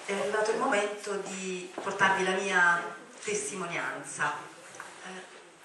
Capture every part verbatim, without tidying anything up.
è arrivato il momento di portarvi la mia testimonianza. Eh,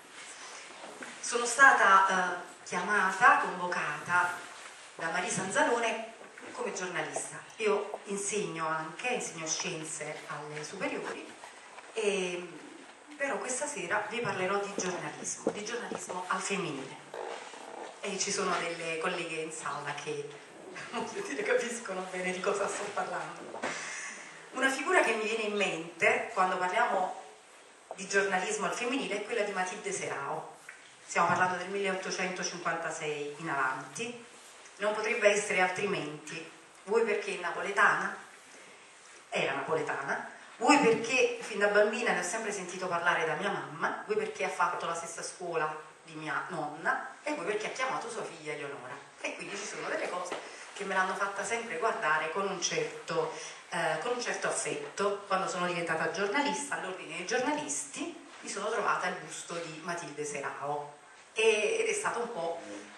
sono stata eh, chiamata, convocata da Marisa Anzalone come giornalista. Io insegno anche, insegno scienze alle superiori, e, però questa sera vi parlerò di giornalismo, di giornalismo al femminile. E ci sono delle colleghe in sala che dire, capiscono bene di cosa sto parlando. Una figura che mi viene in mente quando parliamo di giornalismo al femminile è quella di Matilde Serao. Stiamo parlando del milleottocentocinquantasei in avanti. Non potrebbe essere altrimenti. Vuoi perché è napoletana? Era napoletana. Vuoi perché fin da bambina ne ho sempre sentito parlare da mia mamma. Vuoi perché ha fatto la stessa scuola di mia nonna. E vuoi perché ha chiamato sua figlia Eleonora. E quindi ci sono delle cose che me l'hanno fatta sempre guardare con un certo, eh, con un certo affetto. Quando sono diventata giornalista, all'ordine dei giornalisti, mi sono trovata il busto di Matilde Serao. E, ed è stata un po'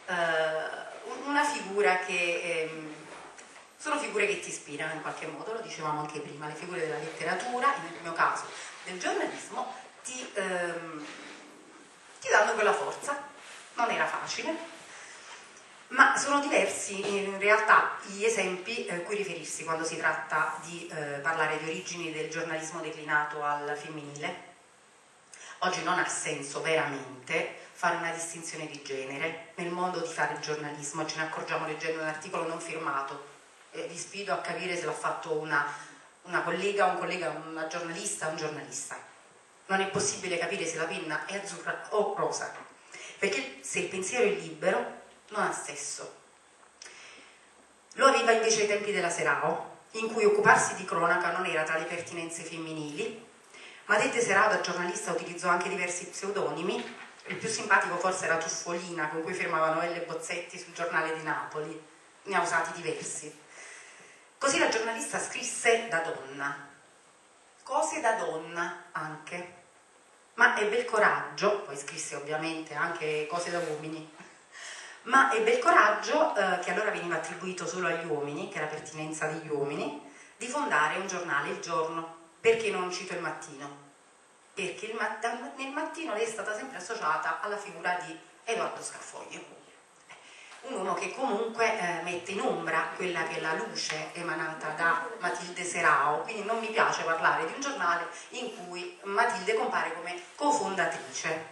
eh, una figura che... Ehm, sono figure che ti ispirano in qualche modo, lo dicevamo anche prima, le figure della letteratura, nel mio caso del giornalismo, ti, ehm, ti danno quella forza. Non era facile, ma sono diversi in realtà gli esempi a cui riferirsi quando si tratta di eh, parlare di origini del giornalismo declinato al femminile. Oggi non ha senso veramente fare una distinzione di genere nel modo di fare il giornalismo, ce ne accorgiamo leggendo un articolo non firmato. Eh, vi sfido a capire se l'ha fatto una, una collega, un collega, una giornalista, un giornalista. Non è possibile capire se la penna è azzurra o rosa, perché se il pensiero è libero non ha senso. Lo aveva invece ai tempi della Serao, in cui occuparsi di cronaca non era tra le pertinenze femminili. Matilde Serao da giornalista utilizzò anche diversi pseudonimi. Il più simpatico forse era Tuffolina, con cui firmava Noelle Bozzetti sul giornale di Napoli. Ne ha usati diversi. Così la giornalista scrisse da donna, cose da donna anche, ma ebbe il coraggio, poi scrisse ovviamente anche cose da uomini, ma ebbe il coraggio, eh, che allora veniva attribuito solo agli uomini, che era pertinenza degli uomini, di fondare un giornale, Il Giorno. Perché non cito Il Mattino? Perché il mat- nel Mattino lei è stata sempre associata alla figura di Edoardo Scaffoglio. Un uomo che comunque eh, mette in ombra quella che è la luce emanata da Matilde Serao, quindi non mi piace parlare di un giornale in cui Matilde compare come cofondatrice.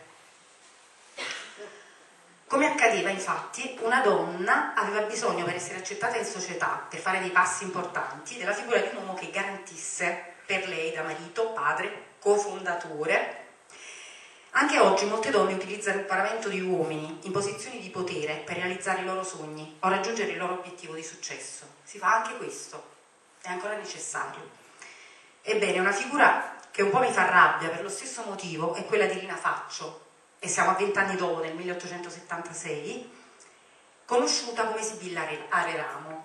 Come accadeva infatti, una donna aveva bisogno per essere accettata in società, per fare dei passi importanti, della figura di un uomo che garantisse per lei da marito, padre, cofondatore. Anche oggi molte donne utilizzano il paravento di uomini in posizioni di potere per realizzare i loro sogni o raggiungere il loro obiettivo di successo. Si fa anche questo, è ancora necessario. Ebbene, una figura che un po' mi fa rabbia per lo stesso motivo è quella di Rina Faccio, e siamo a vent'anni dopo, nel milleottocentosettantasei, conosciuta come Sibilla Areramo,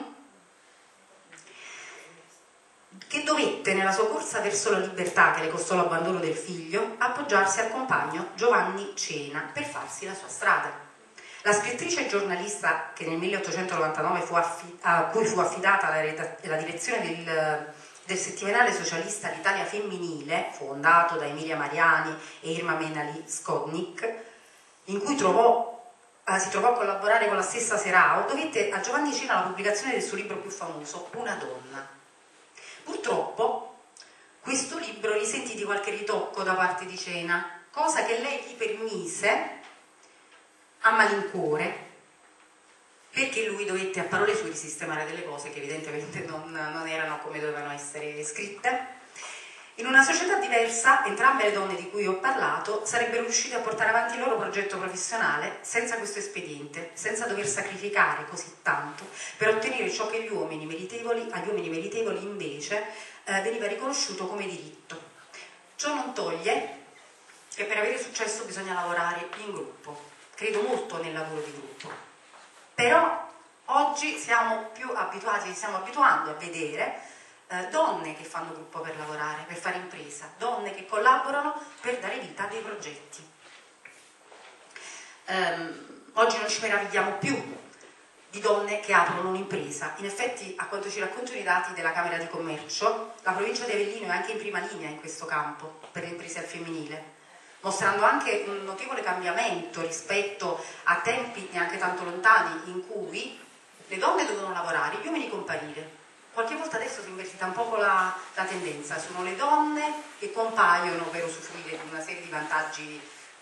che dovette, nella sua corsa verso la libertà che le costò l'abbandono del figlio, appoggiarsi al compagno Giovanni Cena per farsi la sua strada. La scrittrice e giornalista che nel milleottocentonovantanove fu a cui fu affidata la, la direzione del, del settimanale socialista L'Italia Femminile, fondato da Emilia Mariani e Irma Menali Skodnik, in cui trovò, eh, si trovò a collaborare con la stessa Serao, dovette a Giovanni Cena la pubblicazione del suo libro più famoso, Una donna. Purtroppo questo libro risentì di qualche ritocco da parte di Cena, cosa che lei gli permise a malincuore, perché lui dovette, a parole sue, risistemare delle cose che evidentemente non, non erano come dovevano essere scritte. In una società diversa, entrambe le donne di cui ho parlato sarebbero riuscite a portare avanti il loro progetto professionale senza questo espediente, senza dover sacrificare così tanto per ottenere ciò che gli uomini meritevoli, agli uomini meritevoli invece eh, veniva riconosciuto come diritto. Ciò non toglie che per avere successo bisogna lavorare in gruppo. Credo molto nel lavoro di gruppo, però oggi siamo più abituati, ci stiamo abituando a vedere Eh, donne che fanno gruppo per lavorare, per fare impresa, donne che collaborano per dare vita a dei progetti. Um, oggi non ci meravigliamo più di donne che aprono un'impresa. In effetti, a quanto ci raccontano i dati della Camera di Commercio, la provincia di Avellino è anche in prima linea in questo campo per le imprese al femminile, mostrando anche un notevole cambiamento rispetto a tempi neanche tanto lontani in cui le donne dovevano lavorare, gli uomini comparire. Qualche volta adesso si è invertita un po' la, la tendenza, sono le donne che compaiono per usufruire di una serie di vantaggi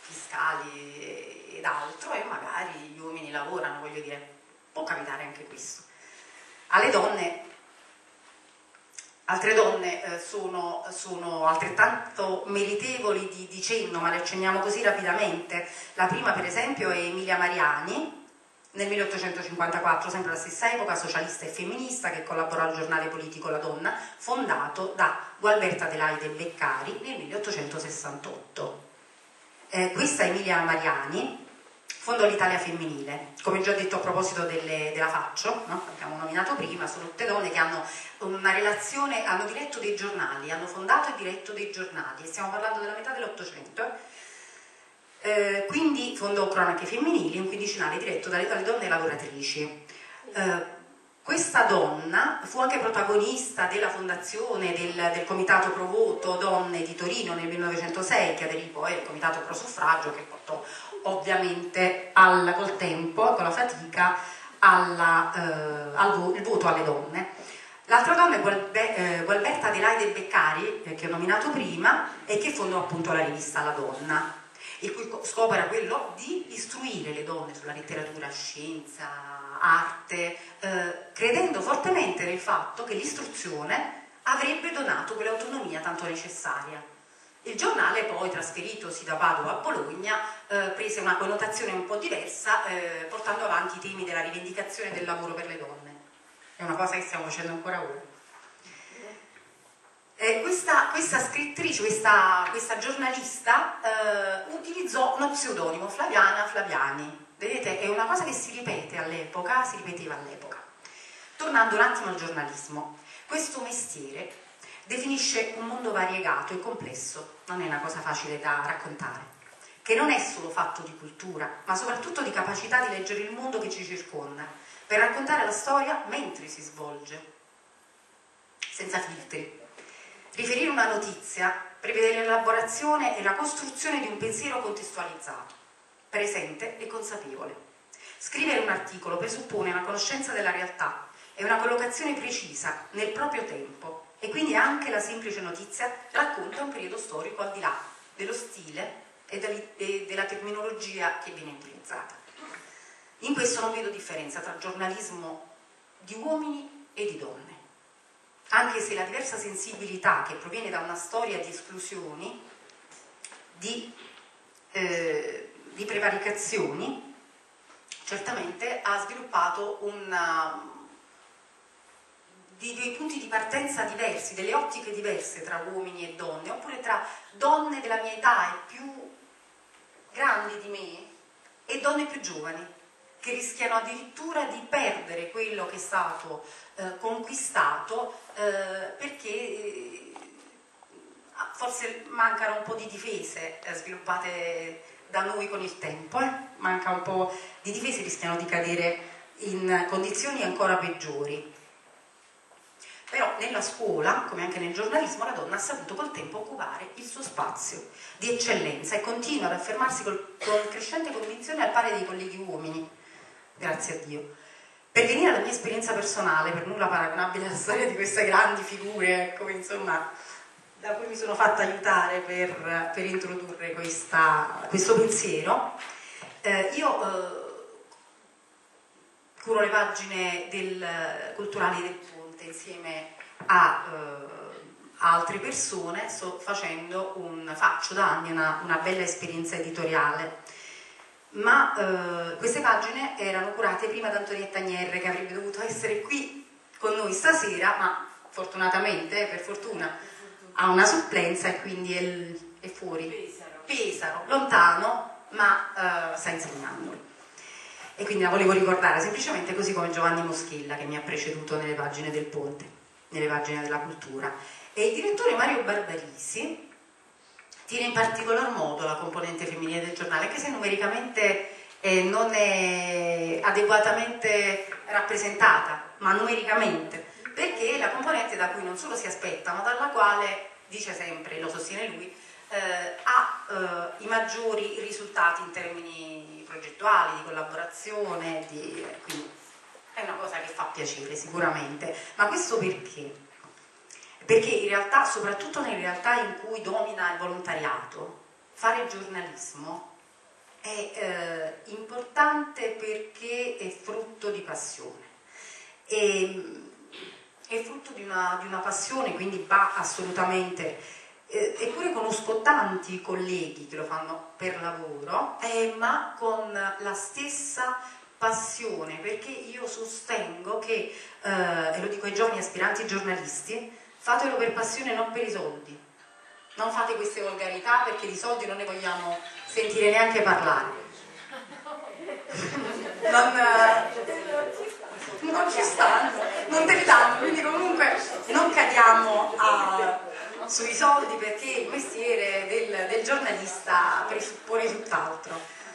fiscali ed altro, e magari gli uomini lavorano, voglio dire, può capitare anche questo. Alle donne, altre donne eh, sono, sono altrettanto meritevoli di, di cenno, ma le accenniamo così rapidamente. La prima, per esempio, è Emilia Mariani, nel milleottocentocinquantaquattro, sempre la stessa epoca, socialista e femminista, che collaborò al giornale politico La Donna, fondato da Gualberta Adelaide Beccari nel milleottocentosessantotto. Eh, questa Emilia Mariani fondò l'Italia femminile, come già detto a proposito delle, della Faccio, no? Abbiamo nominato prima, sono tutte donne che hanno una relazione, hanno diretto dei giornali, hanno fondato e diretto dei giornali, e stiamo parlando della metà dell'Ottocento. Eh, quindi fondò Cronache Femminili, un quindicinale diretto dalle, dalle donne lavoratrici. Eh, questa donna fu anche protagonista della fondazione del, del Comitato Pro Voto Donne di Torino nel millenovecentosei, che aderì poi al Comitato Pro Suffragio, che portò ovviamente al, col tempo, con la fatica, alla, eh, al vo il voto alle donne. L'altra donna è Gualbe eh, Gualberta Adelaide Beccari, eh, che ho nominato prima, e che fondò appunto la rivista La Donna, il cui scopo era quello di istruire le donne sulla letteratura, scienza, arte, eh, credendo fortemente nel fatto che l'istruzione avrebbe donato quell'autonomia tanto necessaria. Il giornale poi, trasferitosi da Padova a Bologna, eh, prese una connotazione un po' diversa, eh, portando avanti i temi della rivendicazione del lavoro per le donne. È una cosa che stiamo facendo ancora ora. Eh, questa, questa scrittrice, questa, questa giornalista eh, utilizzò uno pseudonimo, Flaviana Flaviani. Vedete, è una cosa che si ripete all'epoca, si ripeteva all'epoca. Tornando un attimo al giornalismo, questo mestiere definisce un mondo variegato e complesso, non è una cosa facile da raccontare, che non è solo fatto di cultura, ma soprattutto di capacità di leggere il mondo che ci circonda, per raccontare la storia mentre si svolge, senza filtri. Riferire una notizia prevede l'elaborazione e la costruzione di un pensiero contestualizzato, presente e consapevole. Scrivere un articolo presuppone una conoscenza della realtà e una collocazione precisa nel proprio tempo, e quindi anche la semplice notizia racconta un periodo storico al di là dello stile e della terminologia che viene utilizzata. In questo non vedo differenza tra giornalismo di uomini e di donne, anche se la diversa sensibilità che proviene da una storia di esclusioni, di, eh, di prevaricazioni, certamente ha sviluppato una, di, dei punti di partenza diversi, delle ottiche diverse tra uomini e donne, oppure tra donne della mia età e più grandi di me e donne più giovani, che rischiano addirittura di perdere quello che è stato eh, conquistato eh, perché eh, forse mancano un po' di difese eh, sviluppate da noi con il tempo, eh? manca un po' di difese, rischiano di cadere in condizioni ancora peggiori. Però nella scuola, come anche nel giornalismo, la donna ha saputo col tempo occupare il suo spazio di eccellenza e continua ad affermarsi col, con crescente convinzione al pari dei colleghi uomini. Grazie a Dio. Per venire alla mia esperienza personale, per nulla paragonabile alla storia di queste grandi figure, ecco, insomma, da cui mi sono fatta aiutare per, per introdurre questa, questo pensiero, eh, io eh, curo le pagine del, culturali del Ponte insieme a, eh, a altre persone, sto facendo un, faccio da anni una, una bella esperienza editoriale. Ma eh, queste pagine erano curate prima da Antonietta Agnierre, che avrebbe dovuto essere qui con noi stasera, ma fortunatamente, per fortuna, ha una supplenza e quindi è, è fuori. Pesaro. Pesaro, lontano, ma eh, sta insegnando. E quindi la volevo ricordare, semplicemente così come Giovanni Moschella, che mi ha preceduto nelle pagine del Ponte, nelle pagine della cultura. E il direttore Mario Barbarisi tiene in particolar modo la componente femminile del giornale, anche se numericamente e non è adeguatamente rappresentata, ma numericamente, perché è la componente da cui non solo si aspetta, ma dalla quale, dice sempre, lo sostiene lui, eh, ha eh, i maggiori risultati in termini progettuali, di collaborazione, di, quindi è una cosa che fa piacere sicuramente. Ma questo perché? Perché in realtà, soprattutto nelle realtà in cui domina il volontariato, fare giornalismo è eh, importante perché è frutto di passione, e, è frutto di una, di una passione, quindi va assolutamente, eh, eppure conosco tanti colleghi che lo fanno per lavoro, eh, ma con la stessa passione, perché io sostengo che, eh, e lo dico ai giovani aspiranti giornalisti, fatelo per passione, non per i soldi. Non fate queste volgarità, perché di soldi non ne vogliamo sentire neanche parlare. Non, non ci stanno, non te li danno, quindi comunque non cadiamo a, sui soldi, perché il mestiere del, del giornalista presuppone tutt'altro.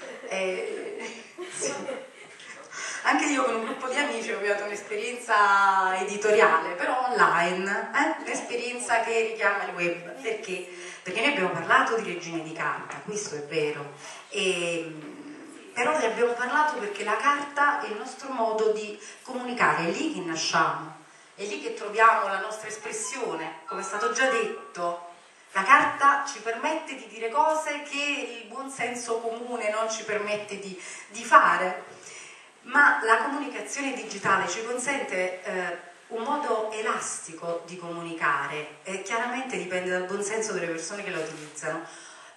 Eh, sì. Anche io con un gruppo di amici ho avviato un'esperienza editoriale, però online, eh? un'esperienza che richiama il web. Perché? Perché noi abbiamo parlato di regine di carta, questo è vero, e, però ne abbiamo parlato perché la carta è il nostro modo di comunicare, è lì che nasciamo, è lì che troviamo la nostra espressione, come è stato già detto. La carta ci permette di dire cose che il buon senso comune non ci permette di, di fare. Ma la comunicazione digitale ci consente eh, un modo elastico di comunicare, e chiaramente dipende dal buon senso delle persone che la utilizzano,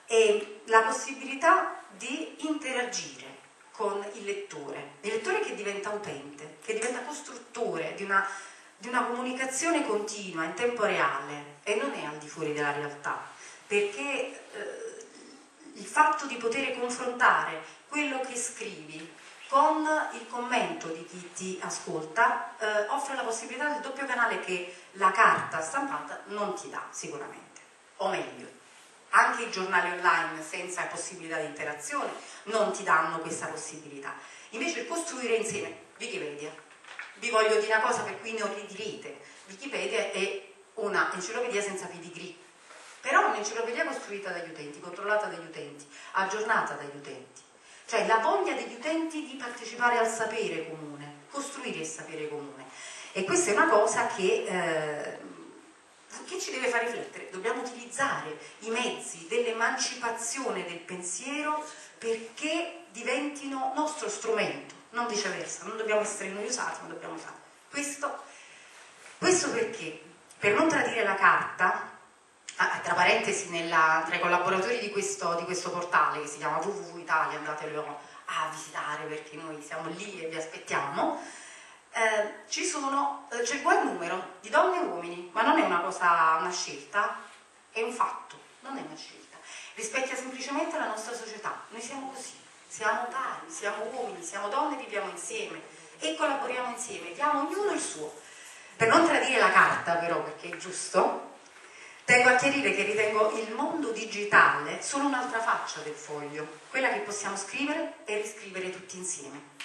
e la possibilità di interagire con il lettore, il lettore che diventa utente, che diventa costruttore di una, di una comunicazione continua, in tempo reale, e non è al di fuori della realtà, perché eh, il fatto di poter confrontare quello che scrivi con il commento di chi ti ascolta eh, offre la possibilità del doppio canale che la carta stampata non ti dà sicuramente, o meglio, anche i giornali online senza possibilità di interazione non ti danno questa possibilità. Invece il costruire insieme, Wikipedia, vi voglio dire una cosa per cui ne ridirete, Wikipedia è una enciclopedia senza pedigree, però è un'enciclopedia costruita dagli utenti, controllata dagli utenti, aggiornata dagli utenti. Cioè la voglia degli utenti di partecipare al sapere comune, costruire il sapere comune. E questa è una cosa che, eh, che ci deve far riflettere. Dobbiamo utilizzare i mezzi dell'emancipazione del pensiero perché diventino nostro strumento, non viceversa. Non dobbiamo essere noi usati, ma dobbiamo fare. Questo, questo perché, per non tradire la carta, tra parentesi, nella, tra i collaboratori di questo, di questo portale che si chiama w w w punto italia, andatelo a visitare perché noi siamo lì e vi aspettiamo, eh, ci sono, eh, c'è il buon numero di donne e uomini, ma non è una cosa, una scelta, è un fatto, non è una scelta, rispecchia semplicemente la nostra società. Noi siamo così, siamo pari, siamo uomini, siamo donne, viviamo insieme e collaboriamo insieme, diamo ognuno il suo. Per non tradire la carta però, perché è giusto, tengo a chiarire che ritengo il mondo digitale solo un'altra faccia del foglio, quella che possiamo scrivere e riscrivere tutti insieme.